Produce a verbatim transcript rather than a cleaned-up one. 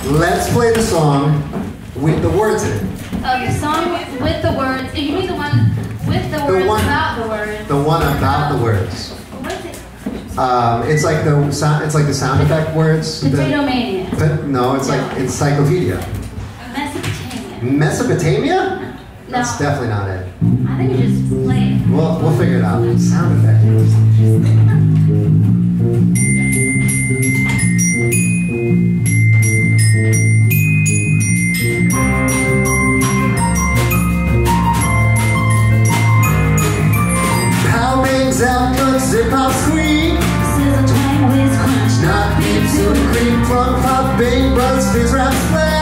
Let's play the song with the words in it. Oh, the song with the words. You mean the one with the words, the one, about the words? The one about the words. What's it? Um, it's like the sound. It's like the sound effect words. Potato Mania. The, no, it's no. like encyclopedia. Mesopotamia. Mesopotamia? No. That's definitely not it. I think you just play it. We'll we'll figure it out. Sound effect. Power bangs out, but zip pop squeak. Sizzle twang whiz crunch. Not beat to the creep, plum pop, bang buzz, fizz rap, play.